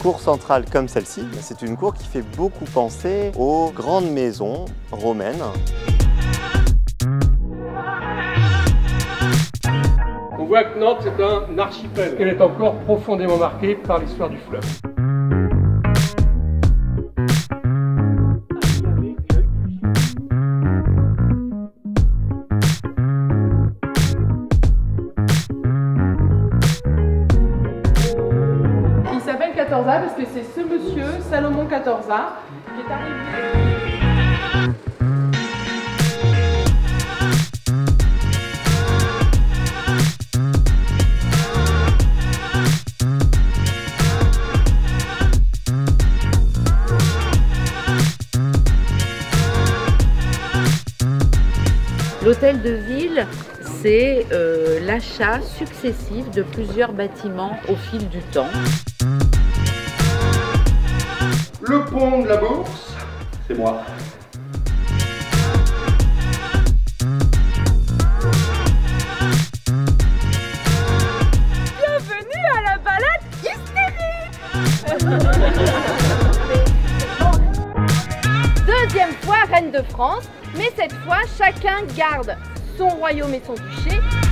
cour centrale comme celle-ci, c'est une cour qui fait beaucoup penser aux grandes maisons romaines. On voit que Nantes c'est un archipel. Elle est encore profondément marquée par l'histoire du fleuve. Il s'appelle Catorza parce que c'est ce monsieur, Salomon Catorza, qui est arrivé. L'hôtel de ville, c'est l'achat successif de plusieurs bâtiments au fil du temps. Le pont de la Bourse, c'est moi. Bienvenue à la balade hystérique. Deuxième fois reine de France, mais cette fois chacun garde son royaume et son duché.